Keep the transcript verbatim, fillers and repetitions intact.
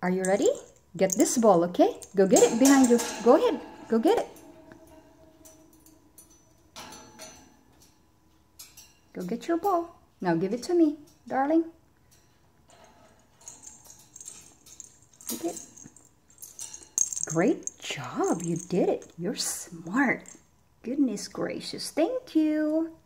Are you ready? Get this ball, okay? Go get it behind you. Go ahead. Go get it. Go get your ball. Now give it to me, darling. Get it. Great job. You did it. You're smart. Goodness gracious. Thank you.